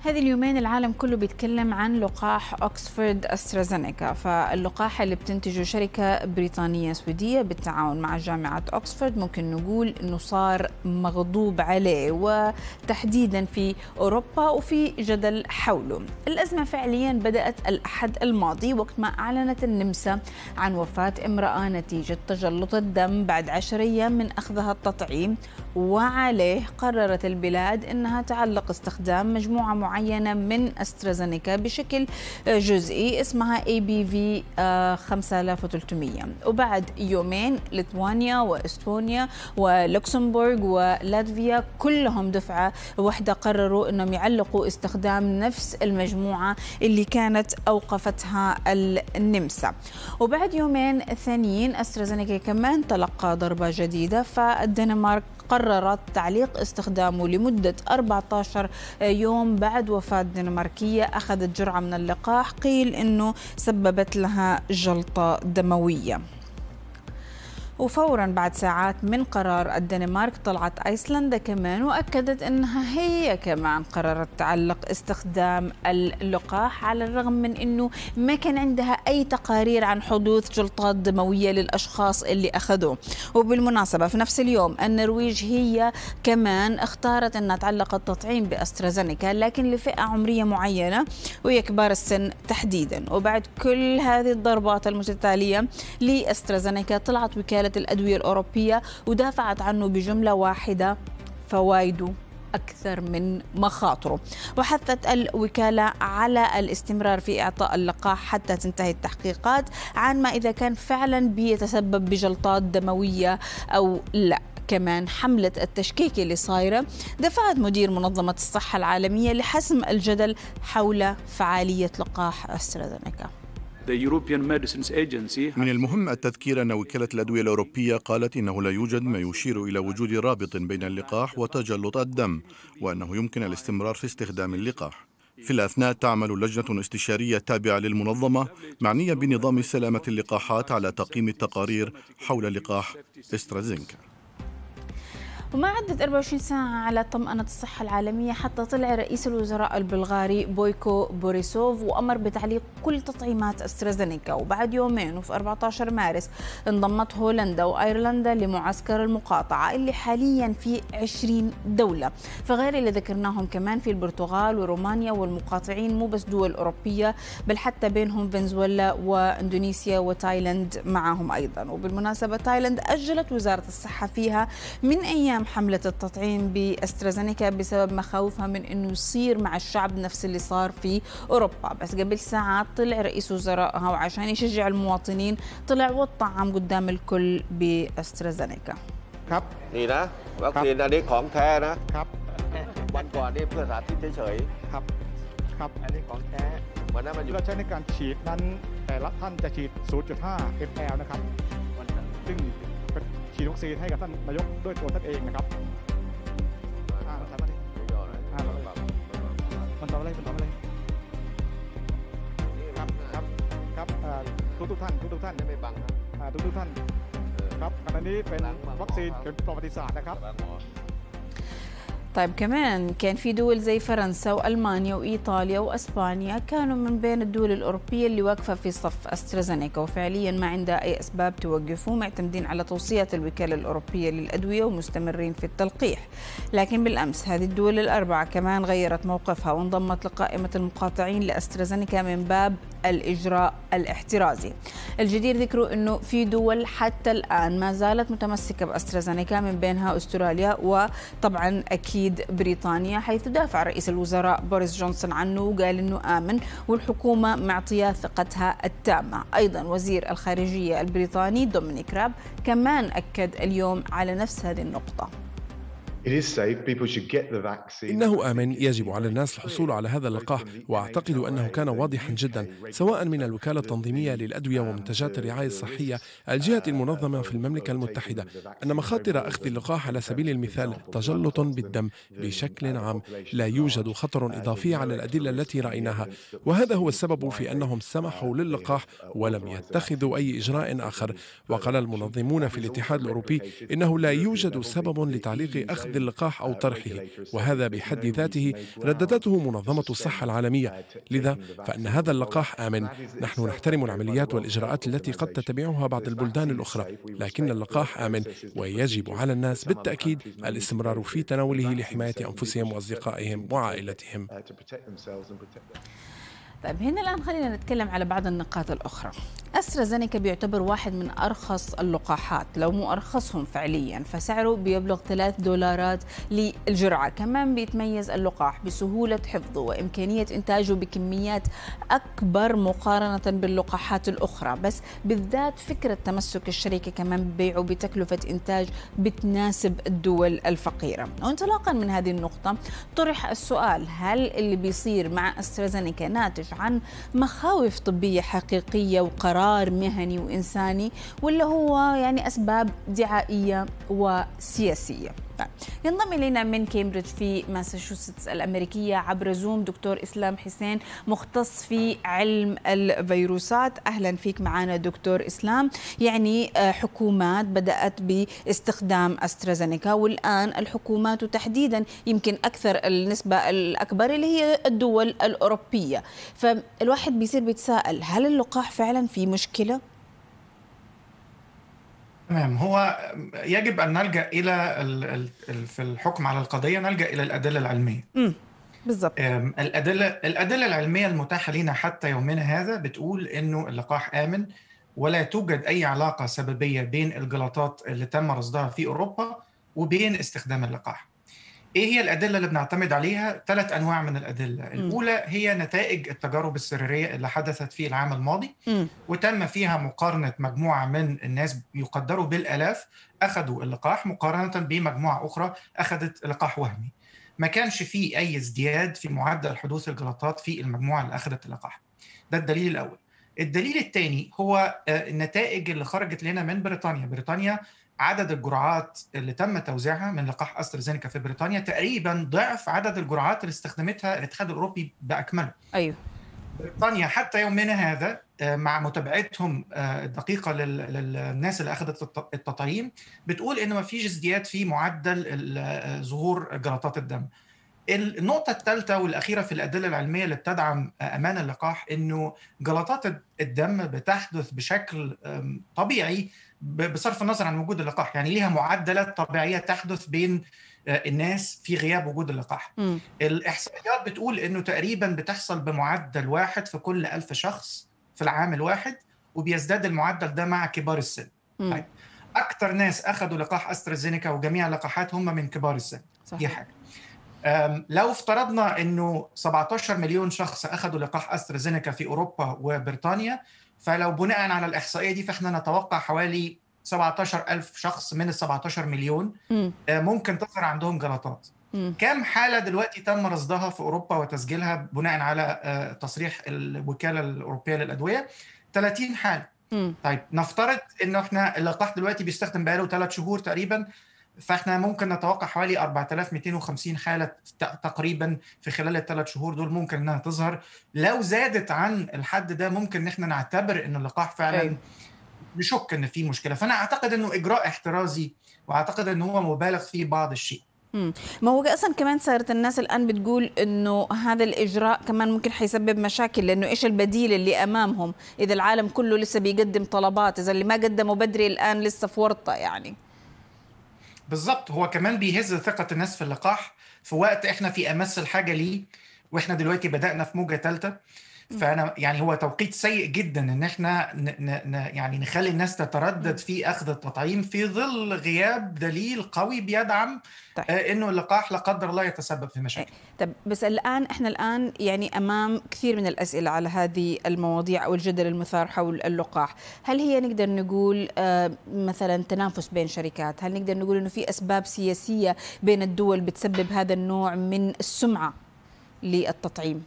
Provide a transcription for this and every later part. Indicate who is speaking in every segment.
Speaker 1: هذه اليومين العالم كله بيتكلم عن لقاح أكسفورد أسترازينيكا، فاللقاح اللي بتنتجه شركة بريطانية سويدية بالتعاون مع جامعة أكسفورد ممكن نقول أنه صار مغضوب عليه، وتحديدا في أوروبا وفي جدل حوله. الأزمة فعليا بدأت الأحد الماضي وقت ما أعلنت النمسا عن وفاة امرأة نتيجة تجلط الدم بعد 10 أيام من أخذها التطعيم، وعليه قررت البلاد أنها تعلق استخدام مجموعة معينة من أسترازينيكا بشكل جزئي اسمها ABV 5300. وبعد يومين ليتوانيا وإستونيا ولوكسمبورغ ولاتفيا كلهم دفعة واحدة قرروا أنهم يعلقوا استخدام نفس المجموعة اللي كانت أوقفتها النمسا. وبعد يومين ثانيين أسترازينيكا كمان تلقى ضربة جديدة، فالدنمارك قررت تعليق استخدامه لمدة 14 يوم بعد وفاة دنماركية أخذت جرعة من اللقاح قيل أنه سببت لها جلطة دموية. وفورا بعد ساعات من قرار الدنمارك طلعت أيسلندا كمان وأكدت أنها هي كمان قررت تعلق استخدام اللقاح، على الرغم من أنه ما كان عندها أي تقارير عن حدوث جلطات دموية للأشخاص اللي أخذوه. وبالمناسبة في نفس اليوم النرويج هي كمان اختارت أنها تعلق التطعيم بأسترازينيكا، لكن لفئة عمرية معينة وهي كبار السن تحديدا. وبعد كل هذه الضربات المتتالية لأسترازينيكا طلعت وكالة الأدوية الأوروبية ودافعت عنه بجملة واحدة: فوائده أكثر من مخاطره. وحثت الوكالة على الاستمرار في إعطاء اللقاح حتى تنتهي التحقيقات عن ما إذا كان فعلا بيتسبب بجلطات دموية أو لا. كمان حملة التشكيك اللي صايرة دفعت مدير منظمة الصحة العالمية لحسم الجدل حول فعالية لقاح أسترازينيكا.
Speaker 2: من المهم التذكير أن وكالة الأدوية الأوروبية قالت إنه لا يوجد ما يشير إلى وجود رابط بين اللقاح وتجلط الدم، وأنه يمكن الاستمرار في استخدام اللقاح. في الأثناء تعمل لجنة استشارية تابعة للمنظمة معنية بنظام سلامة اللقاحات على تقييم التقارير حول لقاح أسترازينيكا.
Speaker 1: وما عدت 24 ساعة على طمأنة الصحة العالمية حتى طلع رئيس الوزراء البلغاري بويكو بوريسوف وأمر بتعليق كل تطعيمات أسترازينيكا. وبعد يومين وفي 14 مارس انضمت هولندا وأيرلندا لمعسكر المقاطعة اللي حاليا في 20 دولة، فغير اللي ذكرناهم كمان في البرتغال ورومانيا، والمقاطعين مو بس دول أوروبية بل حتى بينهم فنزويلا وإندونيسيا وتايلاند معهم أيضا. وبالمناسبة تايلاند أجلت وزارة الصحة فيها من أيام حملة التطعيم بأسترازينيكا بسبب مخاوفها من أنه يصير مع الشعب نفس اللي صار في أوروبا. بس قبل ساعات طلع رئيس وزرائها وعشان يشجع المواطنين طلع وطعم قدام الكل بأسترازينيكا.
Speaker 3: ครับนี่นะวัคซีนอันนี้ของแท้นะครับวันก่อนนี่เพื่อสาธิตเฉยๆครับครับอันนี้ของแท้วันนั้นมันอยู่ใช้ในการฉีดนั้นแต่ละท่านจะฉีด 0.5 ml นะครับซึ่งฉีดวัคซีนให้กับท่านนายกด้วยตัวท่านเองนะครับมันทำอะไรครับทุกท่านไม่บังทุกท่านครับอันนี้เป็นวัคซีนเข็มประวัติศาสตร์นะครับ
Speaker 1: طيب كمان كان في دول زي فرنسا وألمانيا وإيطاليا وأسبانيا كانوا من بين الدول الأوروبية اللي واقفة في صف أسترازينيكا وفعليا ما عندها أي أسباب توقفوا، معتمدين على توصيات الوكالة الأوروبية للأدوية ومستمرين في التلقيح. لكن بالأمس هذه الدول الأربعة كمان غيرت موقفها وانضمت لقائمة المقاطعين لأسترازينيكا من باب الإجراء الاحترازي. الجدير ذكره أنه في دول حتى الآن ما زالت متمسكة بأسترازينيكا من بينها أستراليا وطبعا أكيد بريطانيا، حيث دافع رئيس الوزراء بوريس جونسون عنه وقال أنه آمن والحكومة معطياه ثقتها التامة. أيضا وزير الخارجية البريطاني دومينيك راب كمان أكد اليوم على نفس هذه النقطة.
Speaker 4: إنه آمن، يجب على الناس الحصول على هذا اللقاح، وأعتقد أنه كان واضحا جدا سواء من الوكالة التنظيمية للأدوية ومنتجات الرعاية الصحية الجهة المنظمة في المملكة المتحدة أن مخاطر أخذ اللقاح على سبيل المثال تجلط بالدم بشكل عام لا يوجد خطر إضافي على الأدلة التي رأيناها، وهذا هو السبب في أنهم سمحوا للقاح ولم يتخذوا أي إجراء آخر. وقال المنظمون في الاتحاد الأوروبي إنه لا يوجد سبب لتعليق أخذ أخذ اللقاح أو طرحه، وهذا بحد ذاته رددته منظمة الصحة العالمية. لذا فإن هذا اللقاح آمن. نحن نحترم العمليات والإجراءات التي قد تتبعها بعض البلدان الأخرى، لكن اللقاح آمن، ويجب على الناس بالتأكيد الاستمرار في تناوله لحماية أنفسهم وأصدقائهم وعائلتهم.
Speaker 1: طيب هنا الآن خلينا نتكلم على بعض النقاط الأخرى. أسترازينيكا بيعتبر واحد من أرخص اللقاحات، لو مو أرخصهم فعليا، فسعره بيبلغ $3 للجرعة. كمان بيتميز اللقاح بسهولة حفظه وإمكانية إنتاجه بكميات أكبر مقارنة باللقاحات الأخرى، بس بالذات فكرة تمسك الشركة كمان ببيعه بتكلفة إنتاج بتناسب الدول الفقيرة. وانطلاقا من هذه النقطة طرح السؤال: هل اللي بيصير مع أسترازينيكا ناتج عن مخاوف طبية حقيقية وقرار مهني وإنساني، ولا هو يعني أسباب دعائية وسياسية؟ ينضم إلينا من كامبريدج في ماساتشوستس الأمريكية عبر زوم دكتور إسلام حسين، مختص في علم الفيروسات. أهلا فيك معنا دكتور إسلام. يعني حكومات بدأت باستخدام أسترازينيكا، والآن الحكومات وتحديدا يمكن أكثر النسبة الأكبر اللي هي الدول الأوروبية، فالواحد بيصير بيتساءل: هل اللقاح فعلا في مشكلة؟
Speaker 5: تمام. هو يجب أن نلجأ إلى في الحكم على القضية نلجأ إلى الأدلة العلمية.
Speaker 1: بالضبط.
Speaker 5: الأدلة العلمية المتاحة لنا حتى يومنا هذا بتقول إنه اللقاح آمن، ولا توجد أي علاقة سببية بين الجلطات اللي تم رصدها في أوروبا وبين استخدام اللقاح. إيه هي الأدلة اللي بنعتمد عليها؟ 3 أنواع من الأدلة. الأولى هي نتائج التجارب السريرية اللي حدثت في العام الماضي، وتم فيها مقارنة مجموعة من الناس يقدروا بالآلاف أخذوا اللقاح مقارنة بمجموعة أخرى أخذت لقاح وهمي. ما كانش فيه أي ازدياد في معدل حدوث الجلطات في المجموعة اللي أخذت اللقاح. ده الدليل الأول. الدليل الثاني هو النتائج اللي خرجت لنا من بريطانيا. عدد الجرعات اللي تم توزيعها من لقاح أسترازينيكا في بريطانيا تقريبا ضعف عدد الجرعات اللي استخدمتها الاتحاد الأوروبي بأكمله.
Speaker 1: أيوه.
Speaker 5: بريطانيا حتى يومنا هذا مع متابعتهم الدقيقة للناس اللي أخذت التطعيم بتقول إنه ما فيش ازدياد في معدل ظهور جلطات الدم. النقطة الثالثة والأخيرة في الأدلة العلمية اللي بتدعم أمان اللقاح إنه جلطات الدم بتحدث بشكل طبيعي بصرف النظر عن وجود اللقاح، يعني ليها معدلات طبيعية تحدث بين الناس في غياب وجود اللقاح. الإحصائيات بتقول إنه تقريبا بتحصل بمعدل 1 في كل 1000 شخص في العام الواحد، وبيزداد المعدل ده مع كبار السن. طيب أكثر ناس أخذوا لقاح أسترازينيكا وجميع اللقاحات هم من كبار السن. دي حاجة. لو افترضنا انه 17 مليون شخص اخذوا لقاح أسترازينيكا في اوروبا وبريطانيا، فلو بناء على الاحصائيه دي فاحنا نتوقع حوالي 17,000 شخص من ال 17 مليون ممكن تظهر عندهم جلطات. كم حاله دلوقتي تم رصدها في اوروبا وتسجيلها بناء على تصريح الوكاله الاوروبيه للادويه؟ 30 حاله. طيب نفترض انه احنا اللقاح دلوقتي بيستخدم بقاله 3 شهور تقريبا، فاحنا ممكن نتوقع حوالي 4250 حالة تقريبا في خلال ال3 شهور دول ممكن انها تظهر. لو زادت عن الحد ده ممكن ان احنا نعتبر ان اللقاح فعلا نشك ان في مشكلة. فانا اعتقد انه اجراء احترازي، واعتقد انه هو مبالغ فيه بعض الشيء.
Speaker 1: ما هو اصلا كمان صارت الناس الان بتقول انه هذا الاجراء كمان ممكن حيسبب مشاكل، لانه ايش البديل اللي امامهم اذا العالم كله لسه بيقدم طلبات، اذا اللي ما قدموا بدري الان لسه في ورطة يعني.
Speaker 5: بالضبط. هو كمان بيهز ثقة الناس في اللقاح في وقت احنا في امس الحاجة ليه، واحنا دلوقتي بدأنا في موجة ثالثة. فانا يعني هو توقيت سيء جدا ان احنا يعني نخلي الناس تتردد في اخذ التطعيم في ظل غياب دليل قوي بيدعم انه اللقاح لا قدر الله يتسبب في مشاكل.
Speaker 1: طب بس احنا الان يعني امام كثير من الاسئله على هذه المواضيع او الجدل المثار حول اللقاح. هل هي نقدر نقول مثلا تنافس بين شركات؟ هل نقدر نقول انه في اسباب سياسيه بين الدول بتسبب هذا النوع من السمعه للتطعيم؟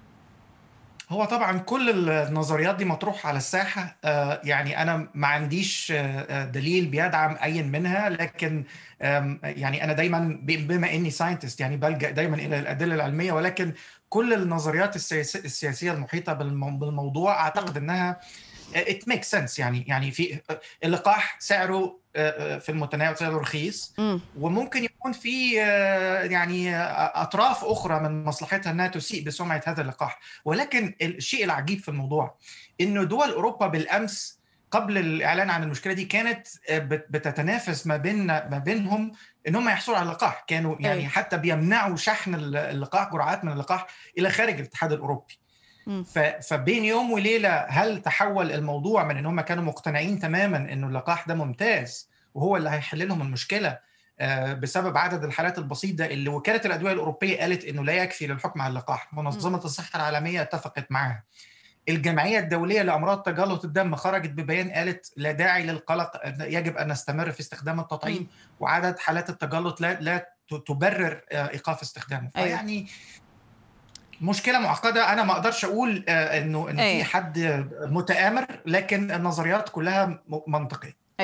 Speaker 5: هو طبعا كل النظريات دي مطروحة على الساحة. يعني أنا ما عنديش دليل بيدعم أي منها، لكن يعني أنا دايما بما إني ساينتست يعني بلجأ دايما إلى الأدلة العلمية، ولكن كل النظريات السياسية المحيطة بالموضوع أعتقد أنها it makes sense. يعني في اللقاح سعره في المتناول، سعره رخيص، وممكن يكون في يعني أطراف أخرى من مصلحتها أنها تسيء بسمعة هذا اللقاح. ولكن الشيء العجيب في الموضوع إنه دول أوروبا بالأمس قبل الإعلان عن المشكلة دي كانت بتتنافس ما بينهم إن هم يحصلوا على اللقاح. كانوا يعني حتى بيمنعوا شحن اللقاح، جرعات من اللقاح إلى خارج الاتحاد الأوروبي. فبين يوم وليلة هل تحول الموضوع من إن هم كانوا مقتنعين تماما إنه اللقاح ده ممتاز وهو اللي هيحل لهم المشكلة بسبب عدد الحالات البسيطة اللي وكالة الأدوية الأوروبية قالت إنه لا يكفي للحكم على اللقاح، منظمة الصحة العالمية اتفقت معها، الجمعية الدولية لأمراض تجلط الدم خرجت ببيان قالت لا داعي للقلق، يجب أن نستمر في استخدام التطعيم، وعدد حالات التجلط لا تبرر إيقاف استخدامه. فيعني مشكلة معقدة. أنا ما أقدرش أقول إنه في حد متآمر، لكن النظريات كلها منطقية.